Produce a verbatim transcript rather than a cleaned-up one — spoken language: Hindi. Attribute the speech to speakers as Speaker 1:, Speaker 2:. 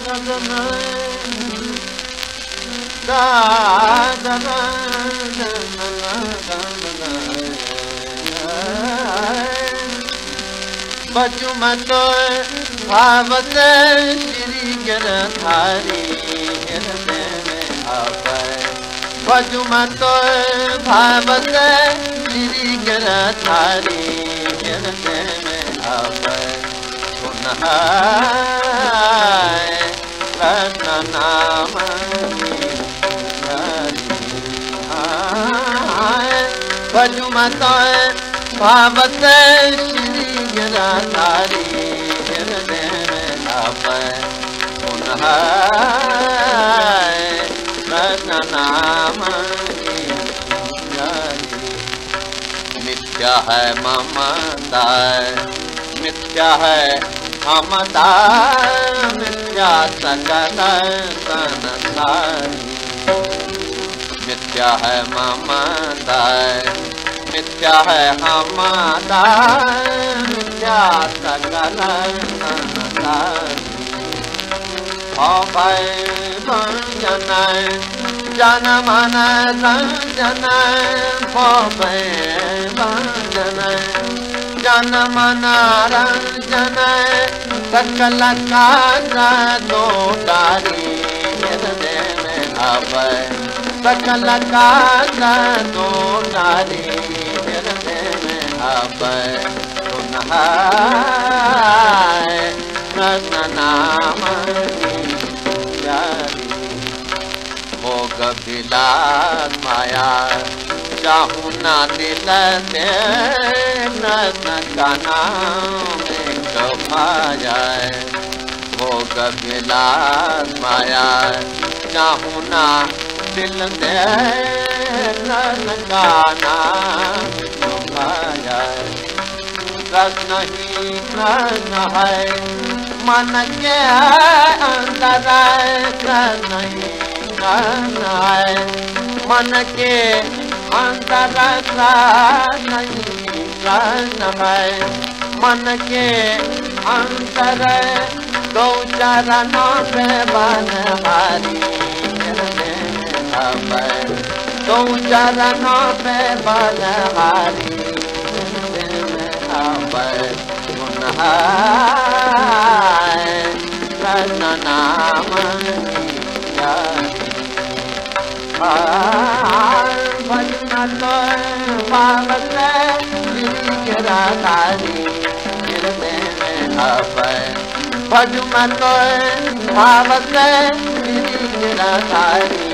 Speaker 1: बचु मतो भावत श्री गिरधारी हृदय में आवे बचु मतो भावत श्री गिरधारी हृदय में आवे पुनः कृष्ण नाम बचु मतो भावत श्री गिरधारी हृदय में आवे पुनः कृष्ण नाम मिथ्या है ममता मिथ्या है ममता मिथ्या सकल संसारी मिथ्या है ममता मिथ्या है हमारा मिथ्या सकल संसारी हो भय भंजन जन मन रंजन हो भय भंजन जन मन रंजन सकल काज दो डारी हृदय में आवे सकल काज दो डारी हृदय में आवे पुनः कृष्ण नाम भोग विलास माया चाहूँ ना दिल से कृष्ण का नाम कमा जाए भोग विलास माया चाहूँ ना दिल से कृष्ण का नाम कमा जाए कृष्ण ही कृष्ण है मन के अंदर कृष्ण ही कृष्ण है मन के अंदर कृष्ण ही कृष्ण है मन के अंदर दो चरणों पे बनहारी हृदय में आवे दो चरणों पे बनहारी हृदय में आवे पुनः कृष्ण नाम भजन तो भावत श्री गिरधारी हृदय में आवे भजन तो भावत श्री गिरधारी